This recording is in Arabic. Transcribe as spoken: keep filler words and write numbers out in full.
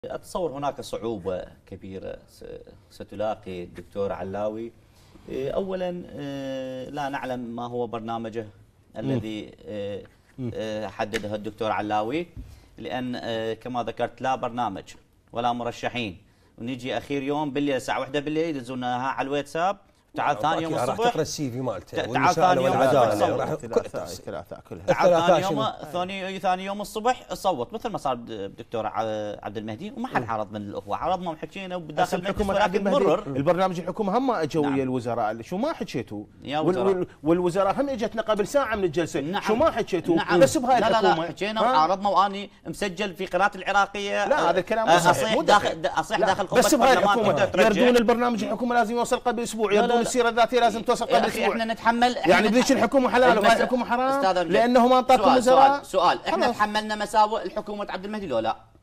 أتصور هناك صعوبة كبيرة ستلاقي الدكتور علاوي. أولا لا نعلم ما هو برنامجه الذي حدده الدكتور علاوي، لأن كما ذكرت لا برنامج ولا مرشحين، ونيجي أخير يوم بالليل الساعة واحدة بالليل يدزونها على الواتساب. تعال ثاني يوم الصبح راح تقرا السي في مالته تعال ثاني يوم والعداله الثلاثاء كلها تعال ثاني يوم ثاني ثاني يوم الصبح صوت مثل ما صار بالدكتور عبد المهدي، وما حد عرض من الاخوه، عرضنا وحكينا وبداخل الحكومه عبد المهدي البرنامج الحكومه هم اجوا ويا الوزراء، شو ما حكيتوا؟ والوزراء هم اجتنا قبل ساعه من الجلسه، نعم. شو ما حكيتوا؟ نعم. بس بهاي الحكومه لا لا حكينا وعرضنا، واني مسجل في قراءه العراقيه. لا هذا الكلام اصيح داخل اصيح داخل قمه بس بهاي الحكومه يردون البرنامج الحكومه لازم يوصل قبل اسبوع، يردون السيره الذاتيه لازم توصل قبل اسبوع. احنا نتحمل يعني بديش الحكومه حلال وهاي الحكومه حرام لانه ما انطاكم سؤال, وزراء. سؤال سؤال احنا تحملنا مساوئ الحكومه عبد المهدي لو لا؟